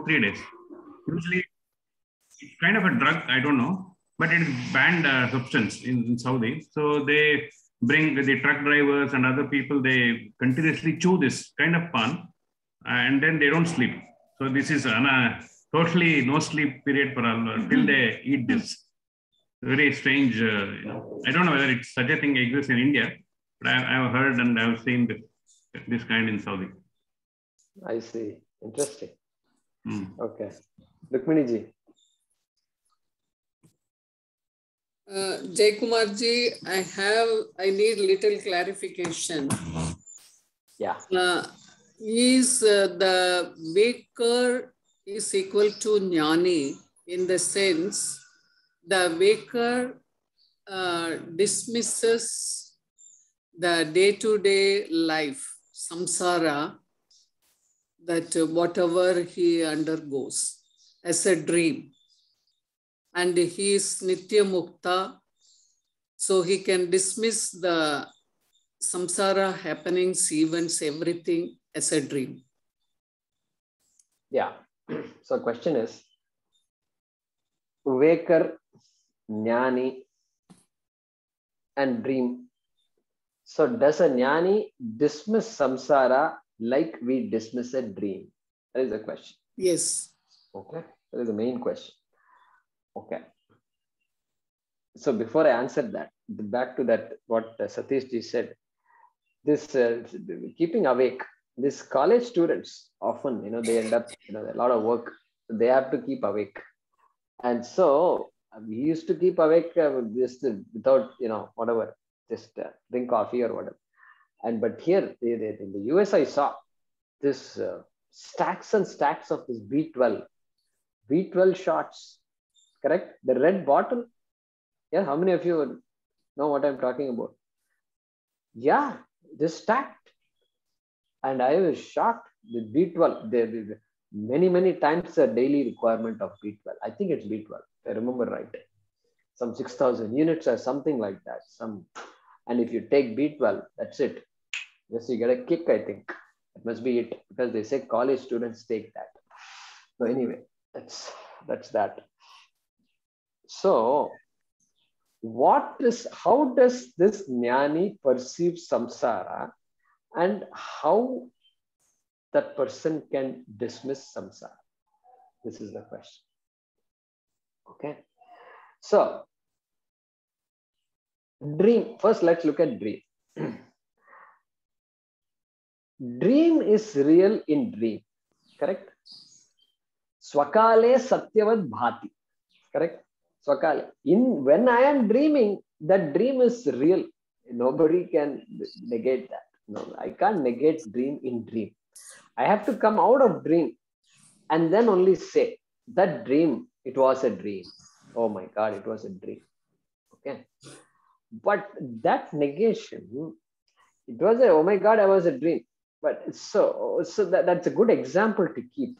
3 days. Usually, it's kind of a drug, I don't know, but it is banned substance in Saudi. So they bring the truck drivers and other people, they continuously chew this kind of pan and then they don't sleep. So this is totally no sleep period for all till they eat this. Very strange. I don't know whether it's such a thing exists in India, but I've heard and I've seen this kind in Saudi. I see. Interesting. Okay. Rukmini ji. Jay Kumar ji, I need little clarification. Yeah. Is the waker is equal to jnani in the sense the waker dismisses the day-to-day life, samsara, that whatever he undergoes as a dream. And he is Nitya Mukta, so he can dismiss the samsara happenings, events, everything as a dream. Yeah. So question is, waker, jnani, and dream. So does a jnani dismiss samsara like we dismiss a dream? That is the question. Yes. Okay. That is the main question. Okay. So before I answer that, back to that, what Satish ji said, this keeping awake, these college students often, they end up, a lot of work. They have to keep awake. And so we used to keep awake just without, whatever, just drink coffee or whatever. But here in the US, I saw this stacks and stacks of this B12 shots. Correct? The red bottle. Yeah, how many of you know what I'm talking about? Yeah, just stacked. And I was shocked with B12. Many times a daily requirement of B12. I think it's B12, if I remember right. Some 6,000 units or something like that. And if you take B12, that's it. Yes, you get a kick, I think. That must be it, because they say college students take that. So anyway, that's that. So, how does this jnani perceive samsara, and how that person can dismiss samsara? This is the question. Okay. So, dream. First, let's look at dream. Dream is real in dream. Correct? Swakale satyavad bhati. Correct? Swakale. When I am dreaming, that dream is real. Nobody can negate that. No, I can't negate dream in dream. I have to come out of dream and then only say that dream, it was a dream. Oh my God, it was a dream. Okay. But that negation, it was oh my God, I was a dream. But so that's a good example to keep.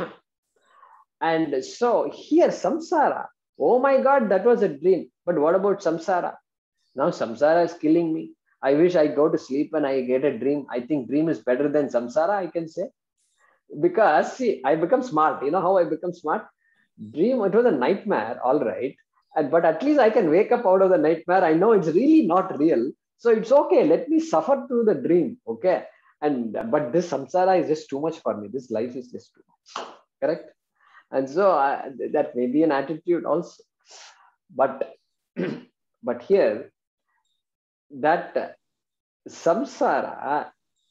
And so here samsara, oh my God, that was a dream. But what about samsara? Now samsara is killing me. I wish I go to sleep and I get a dream. I think dream is better than samsara, I can say. Because see, I become smart. You know how I become smart? Dream, it was a nightmare, all right. But at least I can wake up out of the nightmare. I know it's really not real. So it's okay. Let me suffer through the dream. Okay. But this samsara is just too much for me. This life is just too much. Correct? And so that may be an attitude also. But here, that samsara,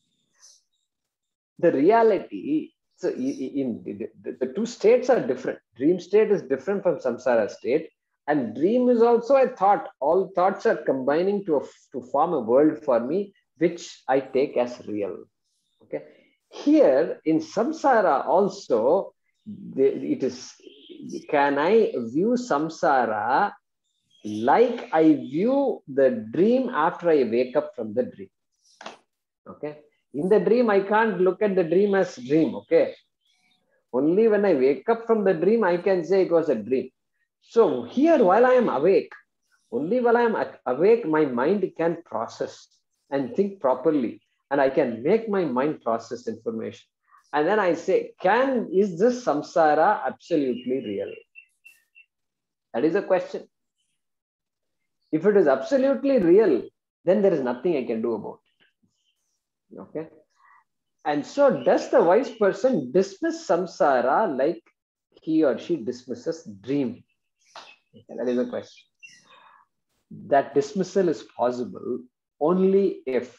the reality, so in the two states are different. Dream state is different from samsara state. And dream is also a thought. All thoughts are combining to form a world for me, which I take as real. Okay. Here in samsara also, it is, can I view samsara like I view the dream after I wake up from the dream? Okay. In the dream, I can't look at the dream as dream. Okay. Only when I wake up from the dream, I can say it was a dream. So here, while I am awake, only while I am awake, my mind can process and think properly. And I can make my mind process information. And then I say, is this samsara absolutely real? That is a question. If it is absolutely real, then there is nothing I can do about it. Okay. And so does the wise person dismiss samsara like he or she dismisses dream? Okay, that is the question. That dismissal is possible only if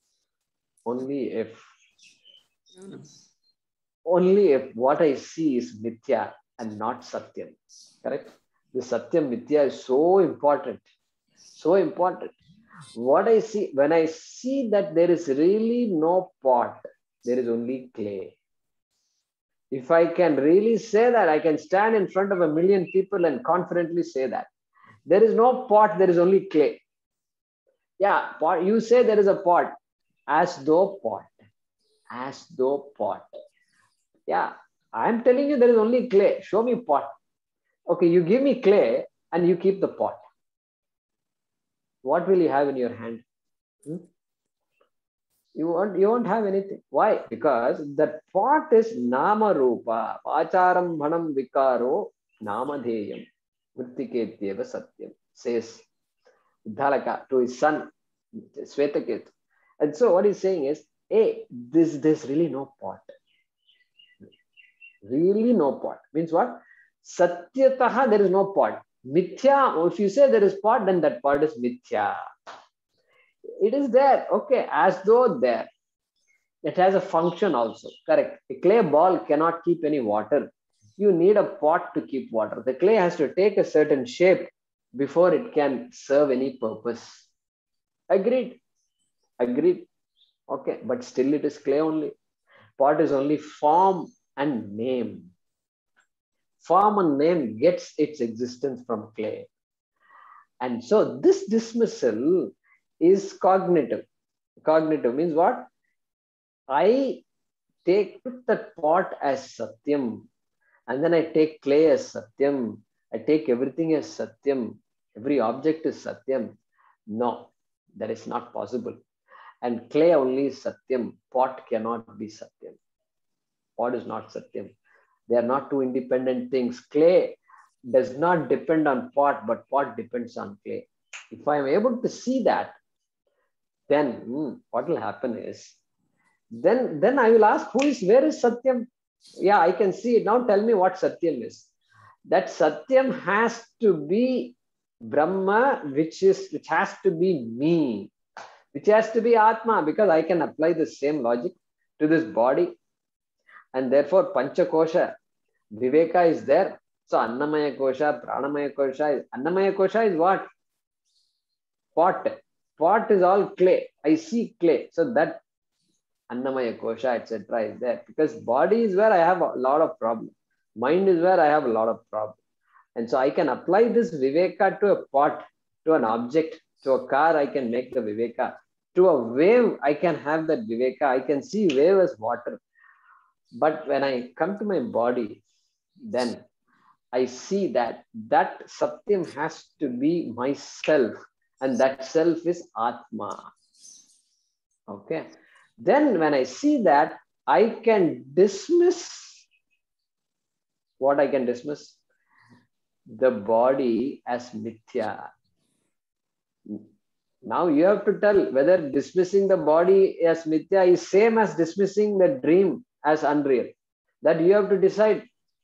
what I see is mithya and not satyam. Correct? The satyam mithya is so important. So important. What I see, when I see that there is really no pot, there is only clay. If I can really say that, I can stand in front of 1 million people and confidently say that. There is no pot, there is only clay. Yeah, pot, you say there is a pot, as though pot. As though pot. Yeah, I am telling you there is only clay. Show me pot. Okay, you give me clay and you keep the pot. What will you have in your hand? You won't have anything. Why? Because that pot is nama rupa. Pacharam bhanam vikaro namadheyam. Mrittiketyeva satyam. Says Dhalaka to his son, Swetaketu. And so what he's saying is, hey, there's really no pot. Really no pot. Means what? Satyataha, there is no pot. Mithya, if you say there is pot, then that pot is mithya. It is there, okay, as though there. It has a function also, correct. A clay ball cannot keep any water. You need a pot to keep water. The clay has to take a certain shape before it can serve any purpose. Agreed. Agreed. Okay, but still it is clay only. Pot is only form and name. Form and name gets its existence from clay. And so this dismissal is cognitive. Cognitive means what? I take that pot as satyam, and then I take clay as satyam. I take everything as satyam. Every object is satyam. No, that is not possible. And clay only is satyam. Pot cannot be satyam. Pot is not satyam. They are not two independent things. Clay does not depend on pot, but pot depends on clay. If I am able to see that, then what will happen is, then I will ask, where is Satyam? Yeah, I can see it. Now tell me what Satyam is. That Satyam has to be Brahma, which has to be me, which has to be Atma, because I can apply the same logic to this body. And therefore, Pancha Kosha, Viveka is there. So Annamaya Kosha, Pranamaya Kosha. Annamaya Kosha is what? Pot. Pot is all clay. I see clay. So that Annamaya Kosha, etc. is there. Because body is where I have a lot of problem. Mind is where I have a lot of problem. And so I can apply this Viveka to a pot, to an object, to a car, I can make the Viveka. To a wave, I can have that Viveka. I can see wave as water. But when I come to my body, then I see that Satyam has to be myself. And that self is Atma. Okay. Then when I see that, I can dismiss what I can dismiss? The body as mithya. Now you have to tell whether dismissing the body as mithya is same as dismissing the dream as unreal. That you have to decide.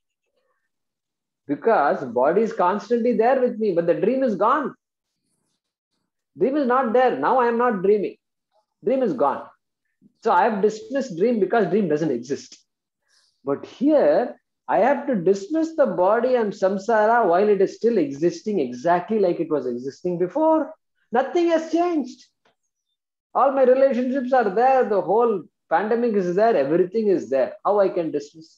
Because body is constantly there with me, but the dream is gone. Dream is not there. Now I am not dreaming. Dream is gone. So I have dismissed dream because dream doesn't exist. But here, I have to dismiss the body and samsara while it is still existing exactly like it was existing before. Nothing has changed. All my relationships are there. The whole pandemic is there. Everything is there. How I can dismiss?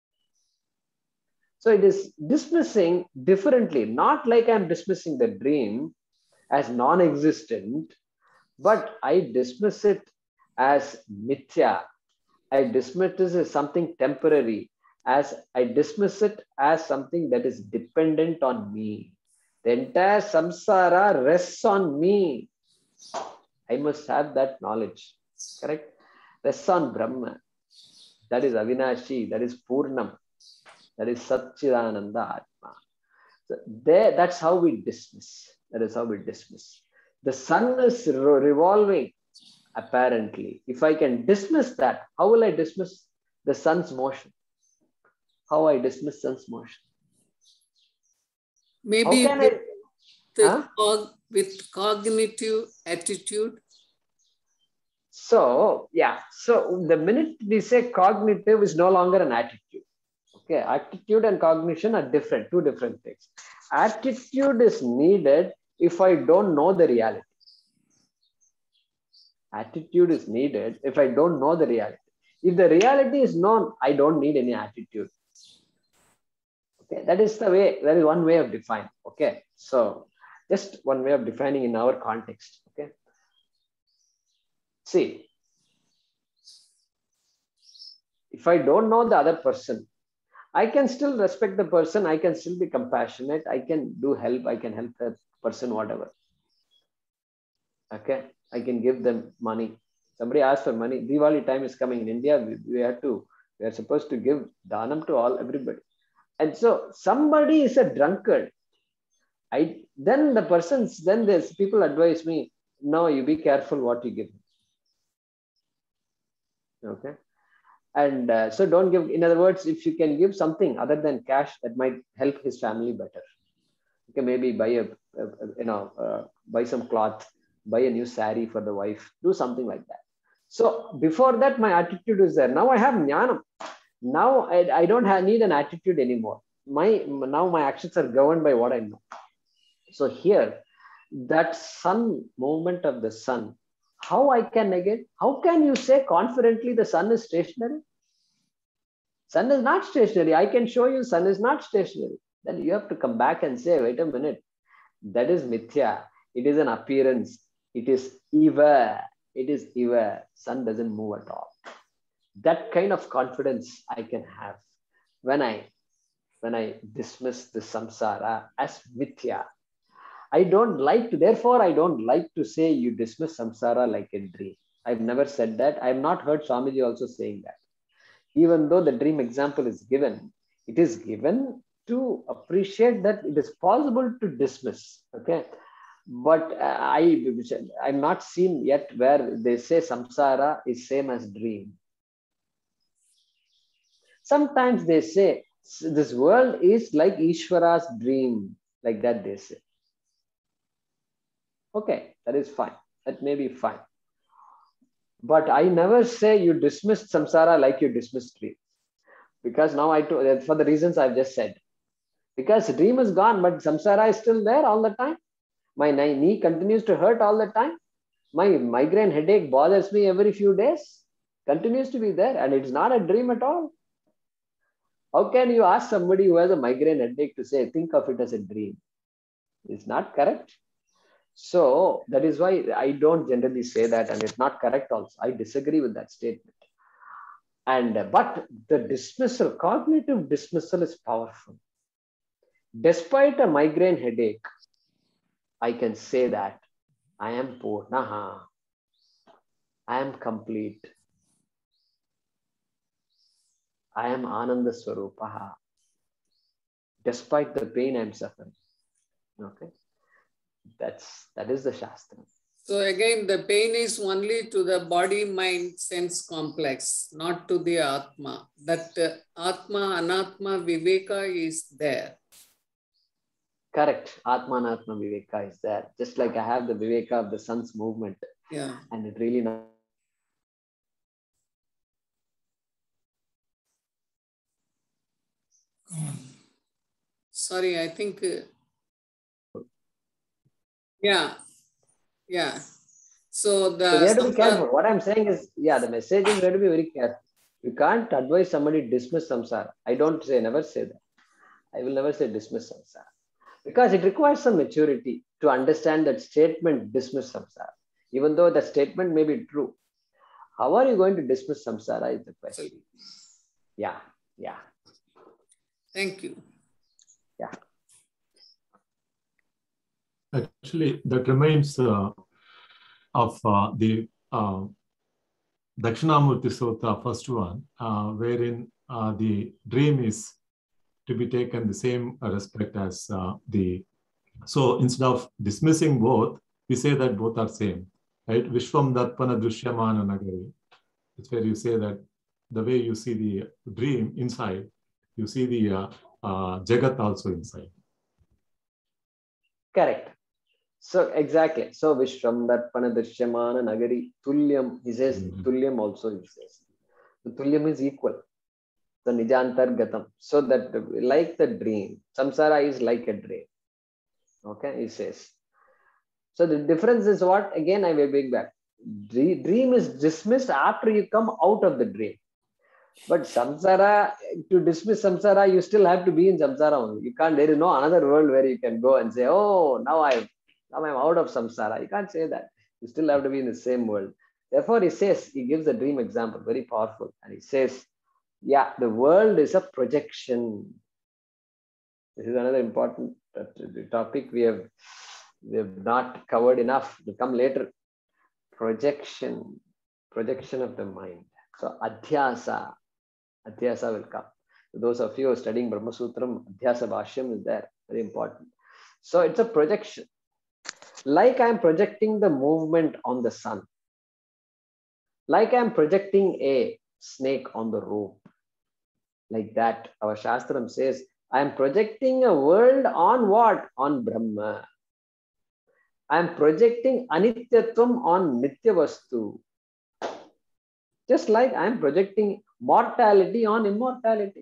So it is dismissing differently. Not like I'm dismissing the dream as non-existent, but I dismiss it as mithya. I dismiss it as something temporary, as I dismiss it as something that is dependent on me. The entire samsara rests on me. I must have that knowledge, correct? Rests on Brahma. That is Avinashi. That is Purnam. That is Satchidananda Atma. So there, that's how we dismiss. That is how we dismiss. The sun is revolving, apparently. If I can dismiss that, how will I dismiss the sun's motion? How I dismiss sun's motion? Maybe how can with cognitive attitude. So, yeah. So the minute we say cognitive is no longer an attitude. Okay, attitude and cognition are different, two different things. Attitude is needed if I don't know the reality. Attitude is needed if I don't know the reality. If the reality is known, I don't need any attitude. Okay, that is the way, that is one way of defining. Okay, so just one way of defining in our context. Okay, see, if I don't know the other person, I can still respect the person. I can still be compassionate. I can do help. I can help that person, whatever. Okay, I can give them money. Somebody asks for money. Diwali time is coming in India. We are supposed to give dhanam to everybody. And so somebody is a drunkard. Then there's people advise me, no, you be careful what you give. Okay. And so don't give, in other words, if you can give something other than cash, that might help his family better. You can maybe buy buy some cloth, buy a new sari for the wife, do something like that. So before that, my attitude was there. Now I have jnanam. Now I don't need an attitude anymore. Now my actions are governed by what I know. So here, that sun, movement of the sun, how I can negate? How can you say confidently the sun is stationary? Sun is not stationary. I can show you sun is not stationary. Then you have to come back and say, wait a minute, that is mithya. It is an appearance. It is eva. It is eva. Sun doesn't move at all. That kind of confidence I can have when I dismiss the samsara as mithya. Therefore, I don't like to say you dismiss samsara like a dream. I've never said that. I've not heard Swamiji also saying that. Even though the dream example is given, it is given to appreciate that it is possible to dismiss. Okay. But I'm not seen yet where they say samsara is same as dream. Sometimes they say this world is like Ishvara's dream, like that they say. Okay, that is fine. That may be fine. But I never say you dismiss samsara like you dismiss dream. Because now for the reasons I've just said. Because dream is gone, but samsara is still there all the time. My knee continues to hurt all the time. My migraine headache bothers me every few days. Continues to be there, and it's not a dream at all. How can you ask somebody who has a migraine headache to say, think of it as a dream? It's not correct. So that is why I don't generally say that, and it's not correct also. I disagree with that statement. But the dismissal, cognitive dismissal is powerful. Despite a migraine headache, I can say that I am Purnaha. I am complete. I am Ananda Swarupaha. Despite the pain I'm suffering. Okay. That is the Shastra. So again, the pain is only to the body, mind, sense complex, not to the Atma. That Atma, Anatma, Viveka is there. Correct. Atma, Anatma, Viveka is there. Just like I have the Viveka of the sun's movement. Yeah. And it really not. Sorry, I think. Yeah. So we have to be careful. What I'm saying is, the message is we have to be very careful. You can't advise somebody to dismiss samsara. I never say that. I will never say dismiss samsara. Because it requires some maturity to understand that statement, dismiss samsara. Even though the statement may be true. How are you going to dismiss samsara is the question. Yeah. Thank you. Yeah. Actually, that reminds of the Dakshinamurti Sutra, first one, wherein the dream is to be taken the same respect as the. So instead of dismissing both, we say that both are same, right? Vishwam Darpana Drishyamana Nagari. It's where you say that the way you see the dream inside, you see the Jagat also inside. Correct. So exactly. So Vishwam Darpana Drishyamana Nagari Tulyam. He says Tulyam also. He says the Tulyam is equal. The Nijantar Gatam. So that like the dream, samsara is like a dream. Okay, he says. So the difference is what? Again, I will bring back. Dream is dismissed after you come out of the dream. But samsara, to dismiss samsara, you still have to be in samsara only. You can't, there is no another world where you can go and say, oh, now I'm out of samsara. You can't say that. You still have to be in the same world. Therefore, he says, he gives a dream example, very powerful. And he says, yeah, the world is a projection. This is another important topic we have not covered enough. Will come later. Projection of the mind. So adhyasa will come. So those of you who are studying Brahma Sutram, adhyasa bhashyam is there. Very important. So it's a projection. Like I'm projecting the movement on the sun. Like I'm projecting a snake on the rope. Like that, our Shastram says, I am projecting a world on what? On Brahma. I am projecting Anityatvam on Nityavastu. Just like I am projecting mortality on immortality.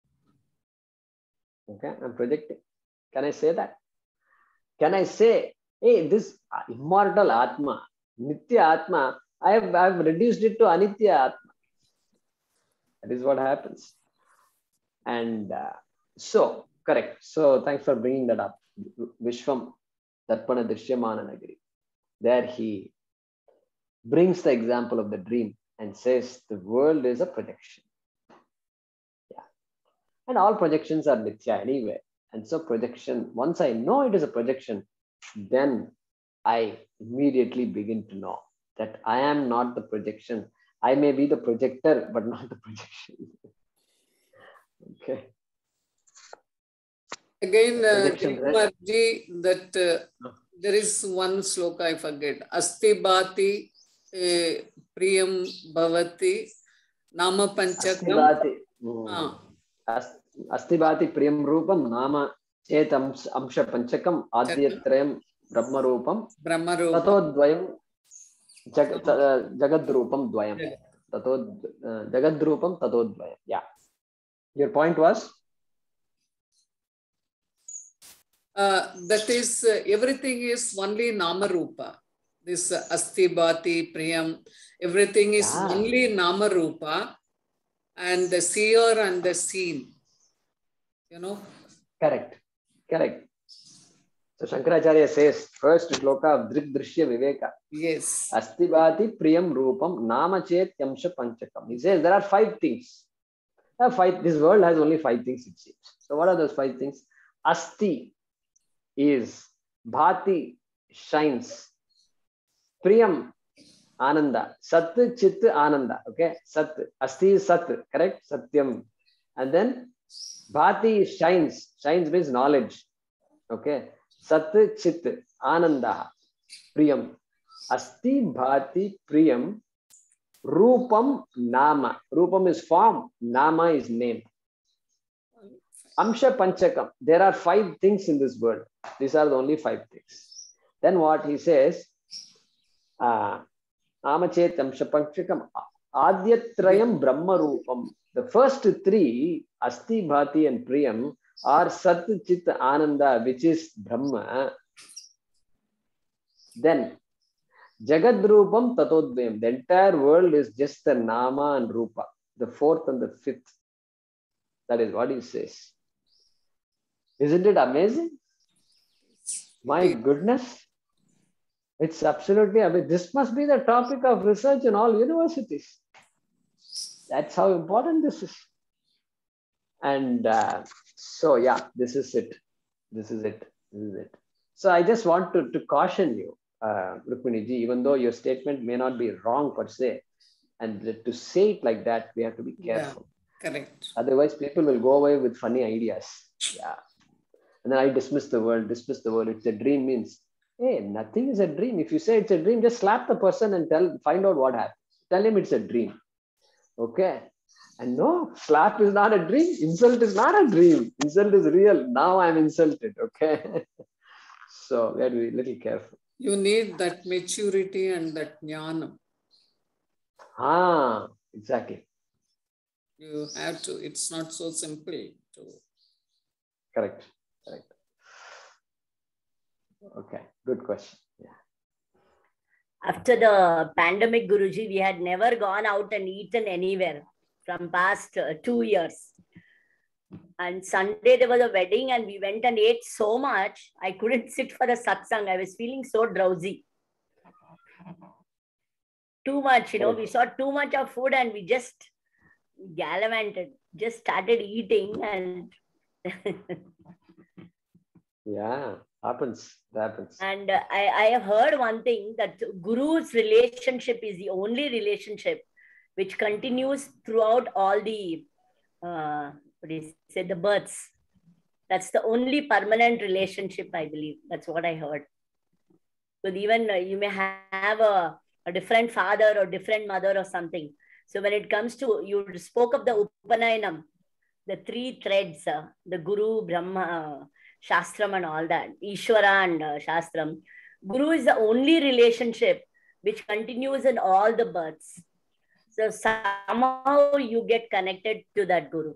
Okay, I'm projecting. Can I say that? Can I say, hey, this immortal Atma, Nitya Atma, I have reduced it to Anitya Atma. That is what happens. And so, correct. So, thanks for bringing that up. Vishwam Darpana Drishyamana Nagari. There he brings the example of the dream and says the world is a projection. Yeah. And all projections are mithya anyway. And so projection, once I know it is a projection, then I immediately begin to know that I am not the projection. I may be the projector, but not the projection. Okay. Again, Marji, that there is one sloka I forget. Asti bhati priyam bhavati nama panchakam. Asti bhati priyam rupam nama chet amsha panchakam adyatrayam brahma rupam tato dvayam jagad rupam dvayam. Tato jagad rupam tato dvayam. Yeah. Your point was? That is, everything is only Nama Rupa. This Asti Bhati Priyam, everything is only Nama Rupa, and the seer and the seen. You know? Correct. So Shankaracharya says, first shloka of Drik Drishya Viveka. Yes. Asti Bhati Priyam Rupam Nama Chet Yamsha Panchakam. He says there are 5 things. This world has only 5 things, it seems. So what are those 5 things? Asti is, Bhati shines, Priyam Ananda, Sat Chit Ananda. Okay, Sat, Asti is Sat, correct? Satyam. And then Bhati shines means knowledge. Okay, Sat Chit Ananda, Priyam. Asti Bhati Priyam Rupam Nama. Rupam is form, Nama is name. Amsha Panchakam. There are 5 things in this world. These are the only 5 things. Then what he says, Amachet Amsha Panchakam Adyatrayam Brahma Rupam. The first 3, Asti, Bhati and Priyam, are Sat, Chit, Ananda, which is Brahma. Then Jagad Rupam Tatodvayam. The entire world is just the Nama and Rupa. The 4th and the 5th. That is what he says. Isn't it amazing? My goodness. It's absolutely amazing. This must be the topic of research in all universities. That's how important this is. And so, yeah, this is it. So I just want to caution you, Rukminiji, even though your statement may not be wrong per se, And to say it like that, we have to be careful. Yeah, correct. Otherwise, people will go away with funny ideas. Yeah. And then I dismiss the word. It's a dream means, hey, nothing is a dream. If you say it's a dream, just slap the person and find out what happened. Tell him it's a dream. Okay. And no, slap is not a dream. Insult is not a dream. Insult is real. Now I'm insulted. Okay. So we have to be a little careful. You need that maturity and that jnana. Exactly. You have to. It's not so simple to. Correct. Okay. Good question. Yeah. After the pandemic, Guruji, we had never gone out and eaten anywhere from past 2 years. And Sunday there was a wedding and we went and ate so much, I couldn't sit for the satsang. I was feeling so drowsy. Too much, we saw too much of food and we just gallivanted, just started eating and yeah, happens. And I have heard one thing, that Guru's relationship is the only relationship which continues throughout all the the births. That's the only permanent relationship, I believe. That's what I heard. But even you may have a different father or different mother or something. So when it comes to, you spoke of the Upanayanam, the 3 threads, the Guru, Brahma, Shastram and all that, Ishvara and Shastram. Guru is the only relationship which continues in all the births. So somehow you get connected to that Guru.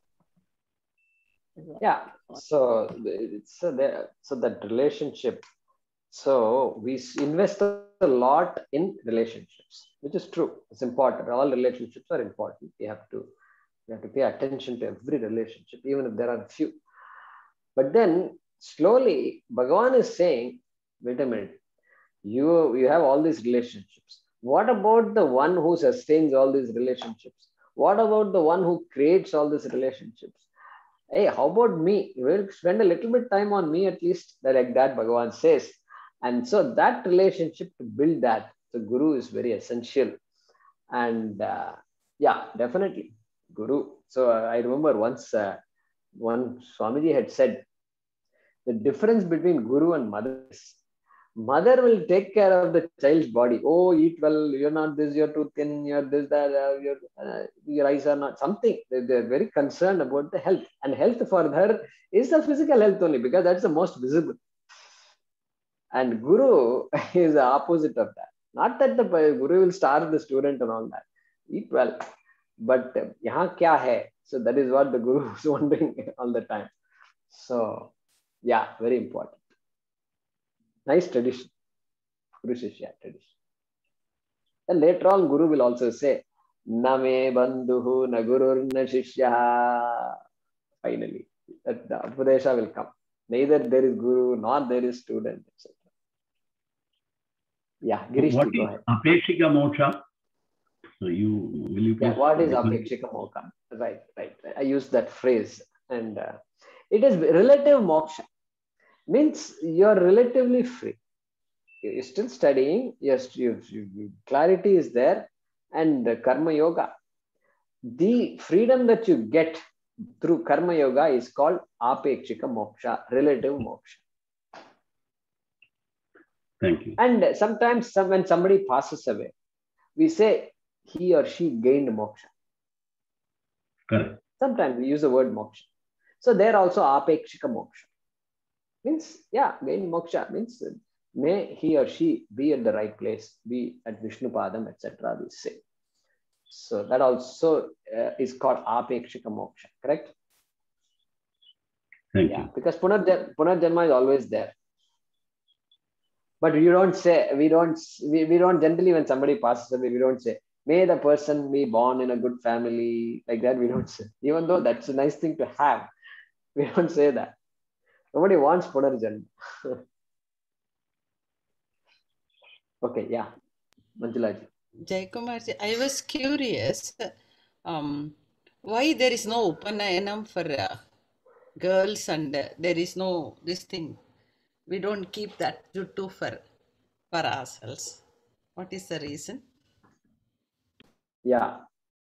Yeah. So that relationship. So we invest a lot in relationships, which is true. It's important. All relationships are important. We have to pay attention to every relationship, even if there are few. But then slowly, Bhagavan is saying, wait a minute, you have all these relationships. What about the one who sustains all these relationships? What about the one who creates all these relationships? Hey, how about me? You will spend a little bit time on me at least, like that Bhagavan says. And so that relationship, to build that, the Guru is very essential. And yeah, definitely Guru. So I remember once one Swamiji had said, the difference between Guru and mother is, mother will take care of the child's body. Oh, eat well, you're not this, you're too thin, you're this, that, your eyes are not something. They're very concerned about the health. And health for her is the physical health only, because that's the most visible. And Guru is the opposite of that. Not that the Guru will starve the student and all that. Eat well. But yahan kya hai? So that is what the Guru is wondering all the time. So yeah, very important. Nice tradition. Guru Shishya tradition. And later on, Guru will also say, Na me bandhuhu na gurur na shishya. Finally, that the Upadesha will come. Neither there is Guru nor there is student, etc. Yeah, Girish, what go is ahead. Apekshika Moksha? So will you please? Yeah, what is Apekshika Moksha? Right. I use that phrase. And it is relative moksha. Means you're relatively free. You're still studying. Yes, clarity is there. And Karma Yoga. The freedom that you get through Karma Yoga is called Apekshika Moksha, relative moksha. Thank you. And sometimes when somebody passes away, we say he or she gained moksha. Correct. Sometimes we use the word moksha. So there also Apekshika Moksha. Means, yeah, gain moksha means may he or she be at the right place, be at Vishnupadam, etc. we say. So that also is called Apekshika Moksha, correct? Thank you. Because Punarjanma is always there. But we don't generally, when somebody passes away, we don't say, may the person be born in a good family, like that we don't say. Even though that's a nice thing to have, we don't say that. Nobody wants Punarjanma. Okay, yeah. Manjulaji. Jaykumarji, I was curious, why there is no Upanayanam for girls and there is no this thing. We don't keep that juttu for ourselves. What is the reason? Yeah.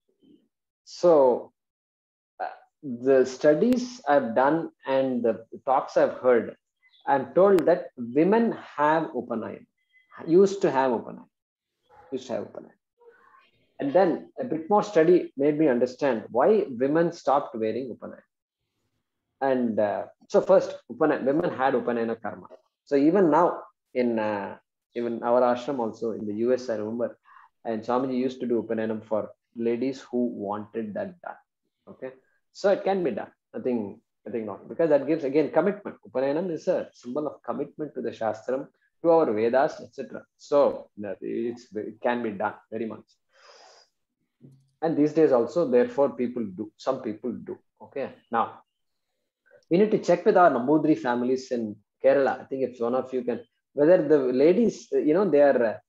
So the studies I've done and the talks I've heard, I'm told that women have Upanayana, used to have Upanayana. And then a bit more study made me understand why women stopped wearing Upanayana. And so first, women had Upanayana karma. So even now, in even our ashram also in the US, I remember, and Swamiji used to do Upanayana for ladies who wanted that done. Okay, so it can be done. I think not, because that gives again commitment. Upanayana is a symbol of commitment to the Shastram, to our Vedas, etc. So it can be done very much. And these days also, therefore, some people do. Okay, now we need to check with our Nambudri families in Kerala. I think if one of you can, whether the ladies, they are,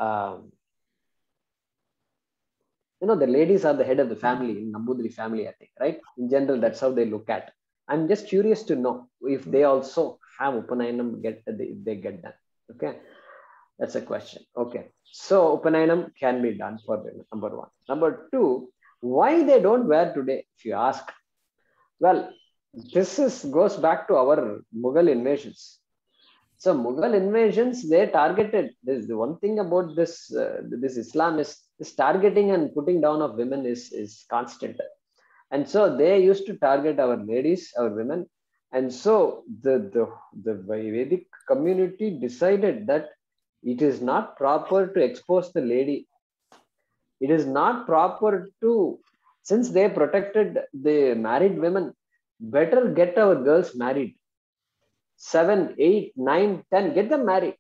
the ladies are the head of the family in Nambudri family, I think, right? In general, that's how they look at. I'm just curious to know if they also have Upanayanam, they get done. Okay, that's a question. Okay, so Upanayanam can be done for women, number one. Number two, why they don't wear today, if you ask? Well, this goes back to our Mughal invasions. So Mughal invasions, they targeted. This the one thing about this Islam is this targeting and putting down of women is constant, and so they used to target our ladies, our women, and so the Vedic community decided that it is not proper to expose the lady. It is not proper to, since they protected the married women, better get our girls married. 7, 8, 9, 10, get them married.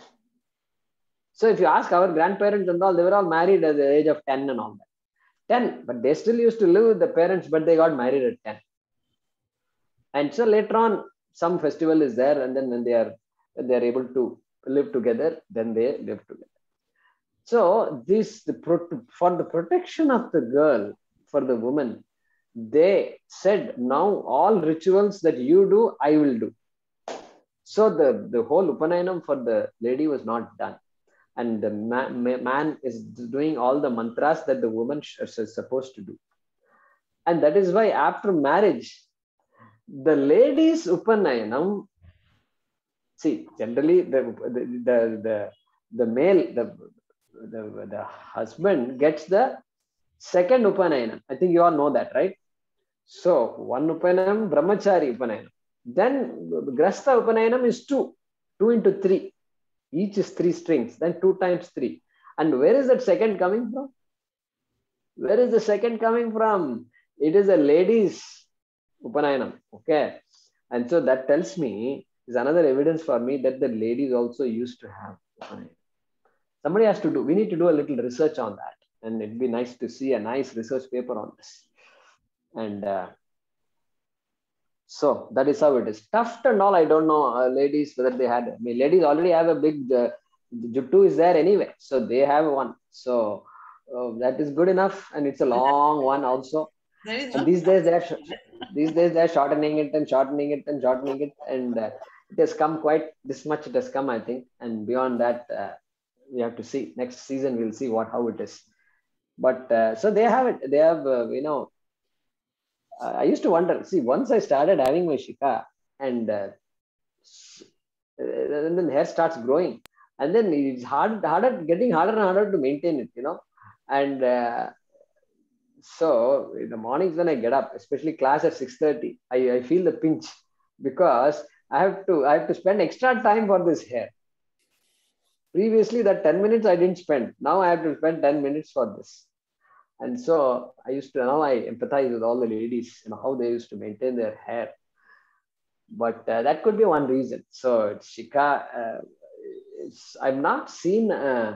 So if you ask our grandparents and all, they were all married at the age of 10 and all that. 10, but they still used to live with the parents, but they got married at 10. And so later on, some festival is there, and then when they are able to live together, then they live together. So for the protection of the girl, for the woman, they said, now all rituals that you do, I will do. So the whole Upanayanam for the lady was not done. And the man is doing all the mantras that the woman is supposed to do. And that is why after marriage, the lady's Upanayanam, see, generally the male, the husband gets the second Upanayanam. I think you all know that, right? So one Upanayanam, Brahmachari Upanayanam. Then Grasta Upanayanam is 2 into 3. Each is 3 strings, then 2 times 3. And where is that second coming from? Where is the second coming from? It is a lady's Upanayanam. Okay. And so that tells me, is another evidence for me that the ladies also used to have Upanayanam. Somebody has to do, we need to do a little research on that. And it'd be nice to see a nice research paper on this. And so that is how it is. Tuft and all, I don't know, ladies, whether they had, I mean, ladies already have a big, juttu is there anyway. So they have one. So that is good enough. And it's a long one also. And these days they're shortening it and shortening it and shortening it. And it has come quite, this much it has come, I think. And beyond that, we have to see. Next season, we'll see how it is. But so they have it. They have, I used to wonder, see, once I started having my Shika and then hair starts growing, and then it's getting harder and harder to maintain it, And so in the mornings when I get up, especially class at 6:30, I feel the pinch because I have to spend extra time for this hair. Previously, that 10 minutes I didn't spend. Now I have to spend 10 minutes for this. And so now I empathize with all the ladies, how they used to maintain their hair. But that could be one reason. So Shika, I've not seen,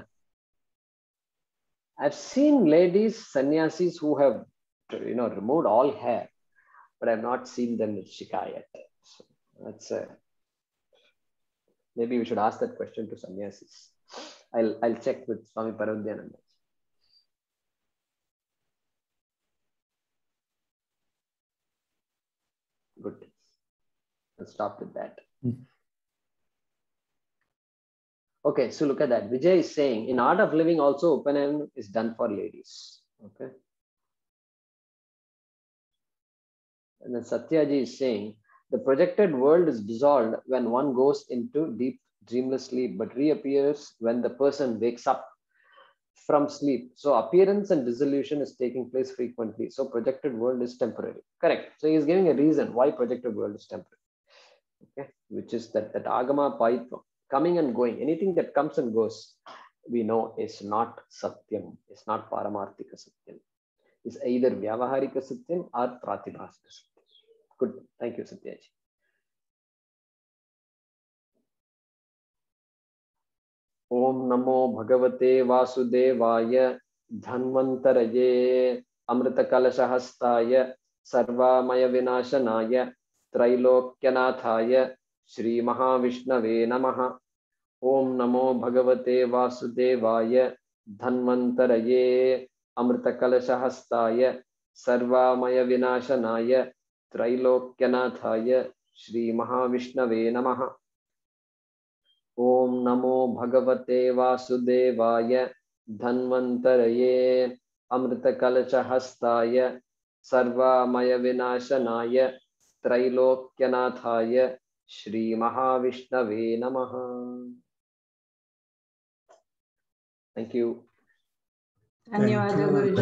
I've seen ladies, sannyasis who have, removed all hair, but I've not seen them with Shika yet. So that's maybe we should ask that question to sannyasis. I'll check with Swami Paravdhyananda. Good. Let's stop with that. Okay, so look at that. Vijay is saying, in Art of Living also, Upanayanam is done for ladies. Okay. And then Satyaji is saying, the projected world is dissolved when one goes into deep dreamless sleep, but reappears when the person wakes up from sleep. So appearance and dissolution is taking place frequently. So projected world is temporary. Correct. So he is giving a reason why projected world is temporary. Okay, which is that agama paitvam, coming and going, anything that comes and goes, we know is not satyam, it's not paramarthika satyam. It's either vyavaharika satyam or pratibhasika satyam. Good, thank you, Satyaji. Om Namo Bhagavate Vasudevaya Dhanvantaraye Amrita Kalashahastaya Sarvamaya Vinashanaya Trailokyanataya Shri Mahavishnave Namaha. Om Namo Bhagavate Vasudevaya Dhanvantaraye Amrita Kalashahastaya Sarvamaya Vinashanaya Trailokyanataya Shri Mahavishnave Namaha. Om Namo Bhagavate Vasudevaya Dhanvantaraye Amrita Kalashahastaya Sarvamaya Vinashanaya Trailokyanataya Shri Mahavishnave Namaha. Thank you. ಧನ್ಯವಾದ ಗುರುಜಿ.